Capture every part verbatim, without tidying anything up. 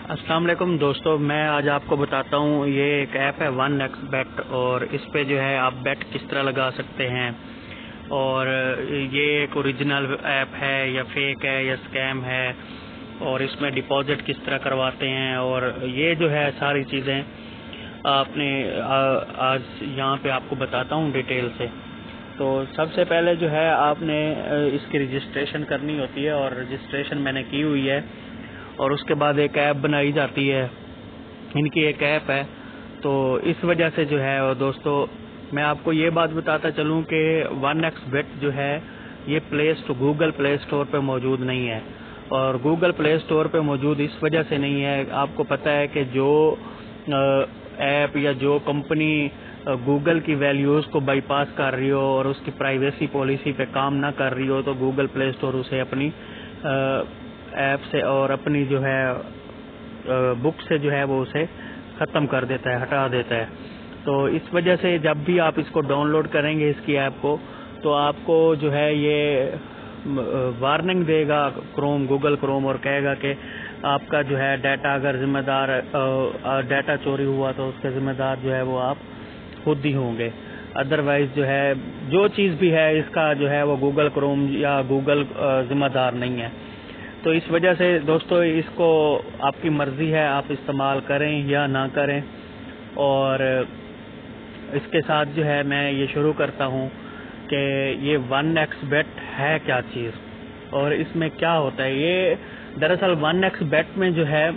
السلام علیکم دوستو، میں آج آپ کو بتاتا ہوں یہ ایک ایپ ہے ون ایکس بیٹ، اور اس پہ جو ہے آپ بیٹ کس طرح لگا سکتے ہیں، اور یہ ایک اوریجنل ایپ ہے یا فیک ہے یا اسکیم ہے، اور اس میں ڈپازٹ کس طرح کرواتے ہیں، اور یہ جو ہے ساری چیزیں آپ نے آج یہاں پہ آپ کو بتاتا ہوں ڈیٹیل سے۔ تو سب سے پہلے جو ہے آپ نے اس کی رجسٹریشن کرنی ہوتی ہے، اور رجسٹریشن میں نے کی ہوئی ہے، اور اس کے بعد ایک ایپ بنائی جاتی ہے، ان کی ایک ایپ ہے۔ تو اس وجہ سے جو ہے دوستو میں آپ کو یہ بات بتاتا چلوں کہ ون ایکس بیٹ جو ہے یہ play store Google play store پہ موجود نہیں ہے، اور گوگل پلے اسٹور پہ موجود اس وجہ سے نہیں ہے، آپ کو پتہ ہے کہ جو ایپ یا جو کمپنی گوگل کی ویلیوز کو بائی پاس کر رہی ہو اور اس کی پرائیویسی پالیسی پہ کام نہ کر رہی ہو، تو گوگل پلے اسٹور اسے اپنی ایپ سے اور اپنی جو ہے بک سے جو ہے وہ اسے ختم کر دیتا ہے، ہٹا دیتا ہے۔ تو اس وجہ سے جب بھی آپ اس کو ڈاؤن لوڈ کریں گے اس کی ایپ کو، تو آپ کو جو ہے یہ وارننگ دے گا کروم گوگل کروم، اور کہے گا کہ آپ کا جو ہے ڈیٹا اگر ذمہ دار ڈیٹا چوری ہوا تو اس کے ذمہ دار جو ہے وہ آپ خود ہی ہوں گے، ادروائز جو ہے جو چیز بھی ہے اس کا جو ہے وہ گوگل کروم یا گوگل ذمہ دار نہیں ہے۔ تو اس وجہ سے دوستو اس کو آپ کی مرضی ہے، آپ استعمال کریں یا نہ کریں۔ اور اس کے ساتھ جو ہے میں یہ شروع کرتا ہوں کہ یہ ون ایکس بیٹ ہے کیا چیز اور اس میں کیا ہوتا ہے۔ یہ دراصل ون ایکس بیٹ میں جو ہے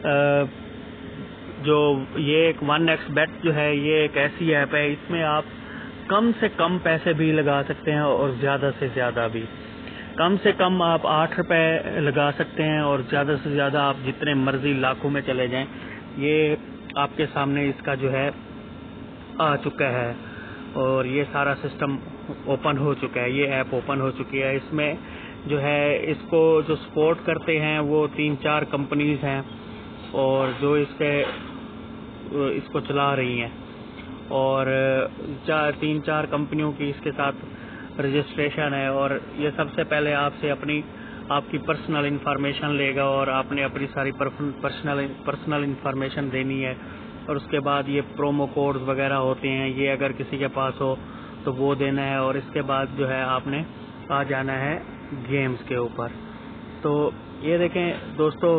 جو یہ ایک ون ایکس بیٹ جو ہے یہ ایک ایسی ایپ ہے، اس میں آپ کم سے کم پیسے بھی لگا سکتے ہیں اور زیادہ سے زیادہ بھی۔ کم سے کم آپ آٹھ روپے لگا سکتے ہیں اور زیادہ سے زیادہ آپ جتنے مرضی لاکھوں میں چلے جائیں۔ یہ آپ کے سامنے اس کا جو ہے آ چکا ہے، اور یہ سارا سسٹم اوپن ہو چکا ہے، یہ ایپ اوپن ہو چکی ہے۔ اس میں جو ہے اس کو جو سپورٹ کرتے ہیں وہ تین چار کمپنیز ہیں، اور جو اس سے اس کو چلا رہی ہیں، اور چار تین چار کمپنیوں کی اس کے ساتھ رجسٹریشن ہے، اور یہ سب سے پہلے آپ سے اپنی آپ کی پرسنل انفارمیشن لے گا، اور آپ نے اپنی ساری پرسنل پرسنل انفارمیشن دینی ہے، اور اس کے بعد یہ پرومو کوڈز وغیرہ ہوتے ہیں، یہ اگر کسی کے پاس ہو تو وہ دینا ہے، اور اس کے بعد جو ہے آپ نے آ جانا ہے گیمز کے اوپر۔ تو یہ دیکھیں دوستو،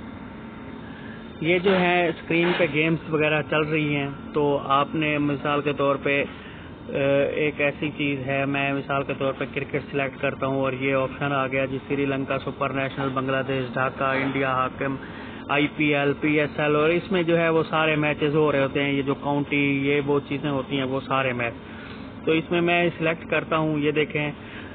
یہ جو ہے اسکرین پہ گیمز وغیرہ چل رہی ہیں، تو آپ نے مثال کے طور پہ ایک ایسی چیز ہے، میں مثال کے طور پہ کرکٹ سلیکٹ کرتا ہوں، اور یہ آپشن آ گیا جی Sri Lanka super national, Bangladesh Dhaka, India حاکم، I P L, P S L, اور اس میں جو ہے وہ سارے میچز ہو رہے ہوتے ہیں، یہ جو کاؤنٹی یہ وہ چیزیں ہوتی ہیں وہ سارے میچ۔ تو اس میں میں سلیکٹ کرتا ہوں، یہ دیکھیں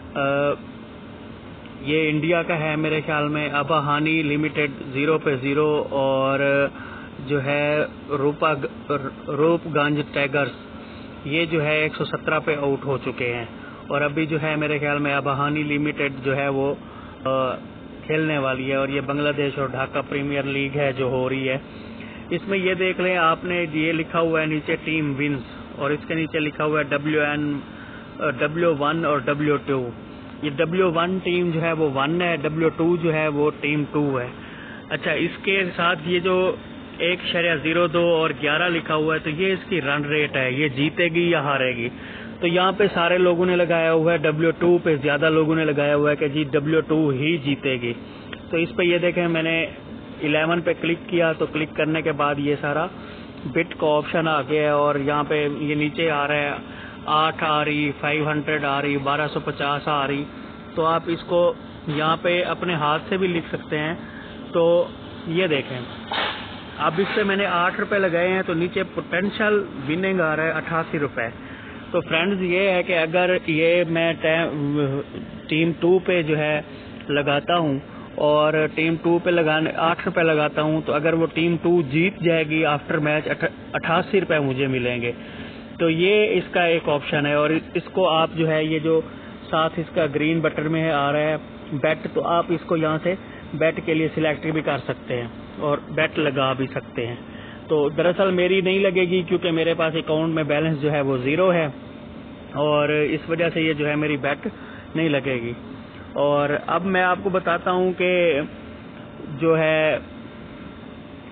یہ انڈیا کا ہے میرے خیال میں، اباہانی لمیٹڈ زیرو پہ زیرو، اور جو ہے روپا روپ گنج ٹائگرز یہ جو ہے ایک سو سترہ پہ آؤٹ ہو چکے ہیں، اور ابھی جو ہے میرے خیال میں اباہانی لمیٹڈ جو ہے وہ کھیلنے والی ہے، اور یہ بنگلہ دیش اور ڈھاکہ پریمیئر لیگ ہے جو ہو رہی ہے۔ اس میں یہ دیکھ لیں آپ نے یہ لکھا ہوا ہے نیچے ٹیم ونز، اور اس کے نیچے لکھا ہوا ہے ڈبلیو این ڈبلیو ون اور ڈبلیو ٹو۔ یہ ڈبلیو ون ٹیم جو ہے وہ ون ہے، ڈبلیو ٹو جو ہے وہ ٹیم ٹو ہے۔ اچھا، اس کے ساتھ یہ جو ایک شریعہ زیرو دو اور گیارہ لکھا ہوا ہے، تو یہ اس کی رن ریٹ ہے، یہ جیتے گی یا ہارے گی۔ تو یہاں پہ سارے لوگوں نے لگایا ہوا ہے ڈبلیو ٹو پہ، زیادہ لوگوں نے لگایا ہوا ہے کہ جی ڈبلیو ٹو ہی جیتے گی۔ تو اس پہ یہ دیکھیں میں نے الیون پہ کلک کیا، تو کلک کرنے کے بعد یہ سارا بٹ کا آپشن آ گیا ہے، اور یہاں پہ یہ نیچے آ رہا ہے آٹھ آ رہی، فائیو ہنڈریڈ آ رہی، بارہ سو پچاس آ رہی۔ تو آپ اس کو یہاں پہ اپنے ہاتھ سے بھی لکھ سکتے ہیں۔ تو یہ دیکھیں اب اس سے میں نے آٹھ روپے لگائے ہیں، تو نیچے پوٹینشیل وننگ آ رہا ہے اٹھاسی روپے۔ تو فرینڈز یہ ہے کہ اگر یہ میں ٹیم ٹو پہ جو ہے لگاتا ہوں، اور ٹیم ٹو پہ لگانے آٹھ روپے لگاتا ہوں، تو اگر وہ ٹیم ٹو جیت جائے گی آفٹر میچ اٹھاسی روپے مجھے ملیں گے۔ تو یہ اس کا ایک آپشن ہے، اور اس کو آپ جو ہے یہ جو ساتھ اس کا گرین بٹن میں آ رہا ہے بیٹ، تو آپ اس کو یہاں سے بیٹ کے لیے سلیکٹ بھی کر سکتے ہیں اور بیٹ لگا بھی سکتے ہیں۔ تو دراصل میری نہیں لگے گی کیونکہ میرے پاس اکاؤنٹ میں بیلنس جو ہے وہ زیرو ہے، اور اس وجہ سے یہ جو ہے میری بیٹ نہیں لگے گی۔ اور اب میں آپ کو بتاتا ہوں کہ جو ہے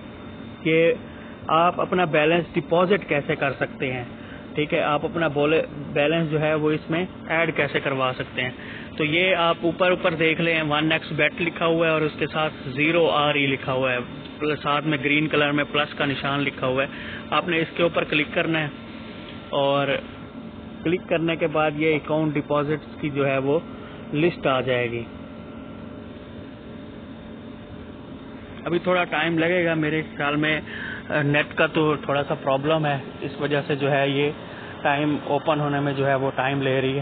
کہ آپ اپنا بیلنس ڈپازٹ کیسے کر سکتے ہیں. ٹھیک ہے, آپ اپنا بیلنس جو ہے وہ اس میں ایڈ کیسے کروا سکتے ہیں. تو یہ آپ اوپر اوپر دیکھ لیں, ون ایکس بیٹ لکھا ہوا ہے اور اس کے ساتھ زیرو آر ای لکھا ہوا ہے, ساتھ میں گرین کلر میں پلس کا نشان لکھا ہوا ہے. آپ نے اس کے اوپر کلک کرنا ہے اور کلک کرنے کے بعد یہ اکاؤنٹ ڈپازٹس کی جو ہے وہ لسٹ آ جائے گی. ابھی تھوڑا ٹائم لگے گا, میرے خیال میں نیٹ کا تو تھوڑا سا پرابلم ہے, اس وجہ سے جو ہے یہ ٹائم اوپن ہونے میں جو ہے وہ ٹائم لے رہی ہے.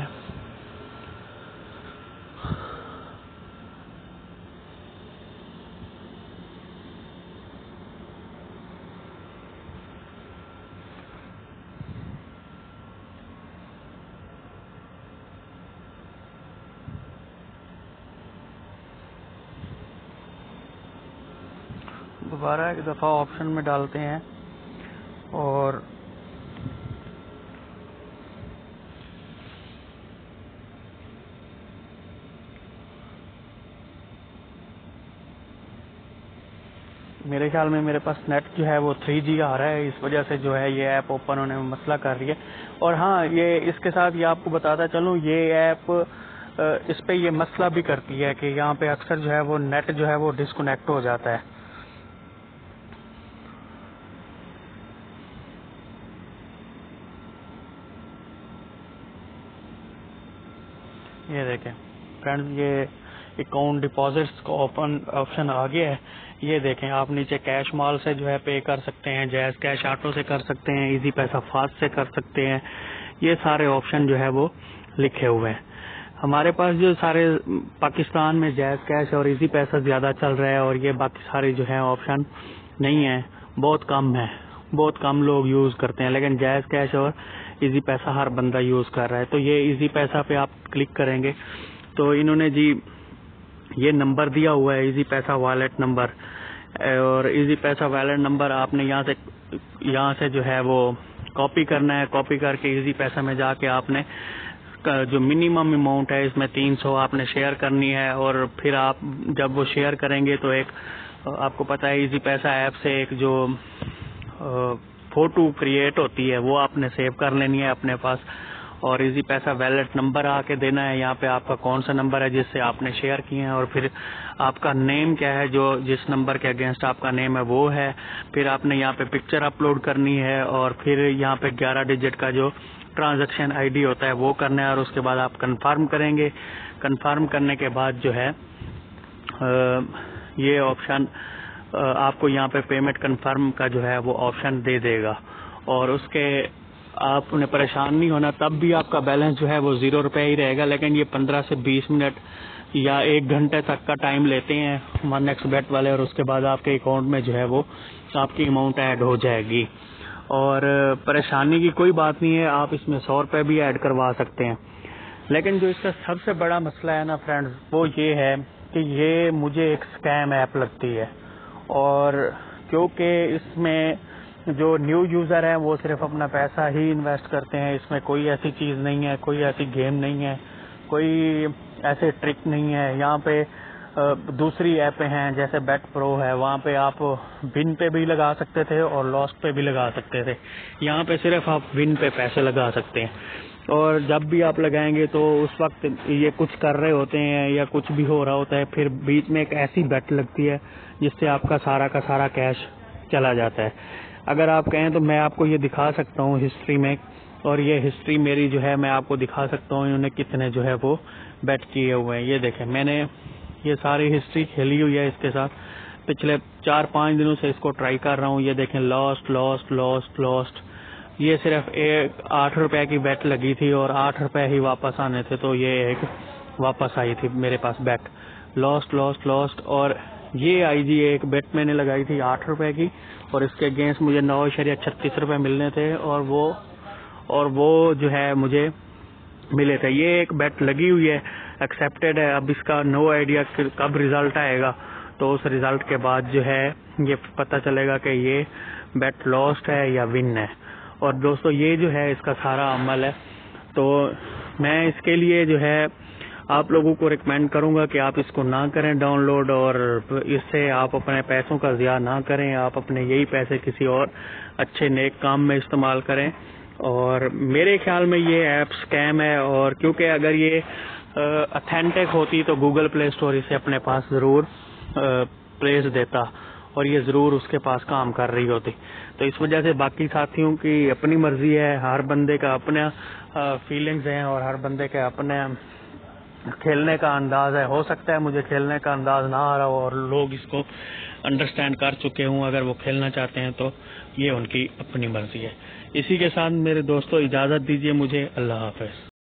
دوبارہ ایک دفعہ آپشن میں ڈالتے ہیں اور میرے خیال میں میرے پاس نیٹ جو ہے وہ تھری جی آ رہا ہے, اس وجہ سے جو ہے یہ ایپ اوپن ہونے میں مسئلہ کر رہی ہے. اور ہاں, یہ اس کے ساتھ یہ آپ کو بتاتا چلوں, یہ ایپ اس پہ یہ مسئلہ بھی کرتی ہے کہ یہاں پہ اکثر جو ہے وہ نیٹ جو ہے وہ ڈسکنیکٹ ہو جاتا ہے. یہ دیکھیں فرینڈز, یہ اکاؤنٹ ڈپازٹس کا اوپن آپشن آ گیا ہے. یہ دیکھیں, آپ نیچے کیش مال سے جو ہے پے کر سکتے ہیں, جائز کیش آٹو سے کر سکتے ہیں, ایزی پیسہ فاسٹ سے کر سکتے ہیں. یہ سارے آپشن جو ہے وہ لکھے ہوئے ہیں. ہمارے پاس جو سارے پاکستان میں جائز کیش اور ایزی پیسہ زیادہ چل رہا ہے, اور یہ باقی سارے جو ہیں آپشن نہیں ہیں, بہت کم ہے, بہت کم لوگ یوز کرتے ہیں. لیکن جائز کیش اور ایزی پیسہ ہر بندہ یوز کر رہا ہے. تو یہ ایزی پیسہ پہ آپ کلک کریں گے تو انہوں نے جی یہ نمبر دیا ہوا ہے, ایزی پیسہ والیٹ نمبر, اور ایزی پیسہ والیٹ نمبر آپ نے یہاں سے یہاں سے جو ہے وہ کاپی کرنا ہے. کاپی کر کے ایزی پیسہ میں جا کے آپ نے جو منیمم اماؤنٹ ہے اس میں تین سو آپ نے شیئر کرنی ہے, اور پھر آپ جب وہ شیئر کریں گے تو ایک آپ کو پتا ہے ایزی پیسہ ایپ سے ایک جو فوٹو کریٹ ہوتی ہے وہ آپ نے سیو کر لینی ہے اپنے پاس, اور ایزی پیسہ ویلٹ نمبر آ کے دینا ہے. یہاں پہ آپ کا کون سا نمبر ہے جس سے آپ نے شیئر کیے ہیں, اور پھر آپ کا نیم کیا ہے, جو جس نمبر کے اگینسٹ آپ کا نیم ہے وہ ہے. پھر آپ نے یہاں پہ پکچر اپلوڈ کرنی ہے, اور پھر یہاں پہ گیارہ ڈیجٹ کا جو ٹرانزیکشن آئی ڈی ہوتا ہے وہ کرنا ہے, اور اس کے بعد آپ کنفرم کریں گے. کنفرم کرنے کے بعد جو ہے یہ آپشن آپ کو یہاں پہ پیمنٹ کنفرم کا جو ہے وہ آپشن دے دے گا, اور اس کے آپ نے پریشان نہیں ہونا. تب بھی آپ کا بیلنس جو ہے وہ زیرو روپے ہی رہے گا, لیکن یہ پندرہ سے بیس منٹ یا ایک گھنٹے تک کا ٹائم لیتے ہیں ون ایکس بیٹ والے, اور اس کے بعد آپ کے اکاؤنٹ میں جو ہے وہ آپ کی اماؤنٹ ایڈ ہو جائے گی. اور پریشانی کی کوئی بات نہیں ہے, آپ اس میں سو روپے بھی ایڈ کروا سکتے ہیں. لیکن جو اس کا سب سے بڑا مسئلہ ہے نا فرینڈز, وہ یہ ہے کہ یہ مجھے ایک اسکیم ایپ لگتی ہے, اور کیونکہ اس میں جو نیو یوزر ہیں وہ صرف اپنا پیسہ ہی انویسٹ کرتے ہیں. اس میں کوئی ایسی چیز نہیں ہے, کوئی ایسی گیم نہیں ہے, کوئی ایسے ٹرک نہیں ہے. یہاں پہ دوسری ایپیں ہیں جیسے بیٹ پرو ہے, وہاں پہ آپ ون پہ بھی لگا سکتے تھے اور لاسٹ پہ بھی لگا سکتے تھے. یہاں پہ صرف آپ ون پہ پیسے لگا سکتے ہیں, اور جب بھی آپ لگائیں گے تو اس وقت یہ کچھ کر رہے ہوتے ہیں یا کچھ بھی ہو رہا ہوتا ہے, پھر بیچ میں ایک ایسی بیٹ لگتی ہے جس سے آپ کا سارا کا سارا کیش چلا جاتا ہے. اگر آپ کہیں تو میں آپ کو یہ دکھا سکتا ہوں ہسٹری میں, اور یہ ہسٹری میری جو ہے میں آپ کو دکھا سکتا ہوں انہوں نے کتنے جو ہے وہ بیٹ کیے ہوئے ہیں. یہ دیکھیں, میں نے یہ ساری ہسٹری کھیلی ہوئی ہے اس کے ساتھ, پچھلے چار پانچ دنوں سے اس کو ٹرائی کر رہا ہوں. یہ دیکھیں, لاسٹ لاسٹ لاسٹ لاسٹ یہ صرف ایک آٹھ روپے کی بیٹ لگی تھی اور آٹھ روپے ہی واپس آنے تھے, تو یہ ایک واپس آئی تھی میرے پاس بیٹ, لاسٹ لاسٹ لاسٹ. اور یہ آئی جی ایک بیٹ میں نے لگائی تھی آٹھ روپے کی, اور اس کے اگینسٹ مجھے نو اشاریہ چھتیس روپے ملنے تھے, اور وہ اور وہ جو ہے مجھے ملے تھے. یہ ایک بیٹ لگی ہوئی ہے, ایکسیپٹیڈ ہے. اب اس کا نو آئیڈیا کب ریزلٹ آئے گا, تو اس ریزلٹ کے بعد جو ہے یہ پتہ چلے گا کہ یہ بیٹ لاسٹ ہے یا ون ہے. اور دوستو یہ جو ہے اس کا سارا عمل ہے. تو میں اس کے لیے جو ہے آپ لوگوں کو ریکمینڈ کروں گا کہ آپ اس کو نہ کریں ڈاؤن لوڈ، اور اس سے آپ اپنے پیسوں کا ضیاع نہ کریں، آپ اپنے یہی پیسے کسی اور اچھے نیک کام میں استعمال کریں۔ اور میرے خیال میں یہ ایپ اسکیم ہے، اور کیونکہ اگر یہ اتھینٹک ہوتی تو گوگل پلے اسٹور اسے اپنے پاس ضرور پلیس دیتا، اور یہ ضرور اس کے پاس کام کر رہی ہوتی۔ تو اس وجہ سے باقی ساتھیوں کی اپنی مرضی ہے، ہر بندے کا اپنا فیلنگز ہیں، اور ہر بندے کے اپنے کھیلنے کا انداز ہے۔ ہو سکتا ہے مجھے کھیلنے کا انداز نہ آ رہا ہو اور لوگ اس کو انڈرسٹینڈ کر چکے ہوں، اگر وہ کھیلنا چاہتے ہیں تو یہ ان کی اپنی مرضی ہے۔ اسی کے ساتھ میرے دوستوں اجازت دیجیے مجھے، اللہ حافظ۔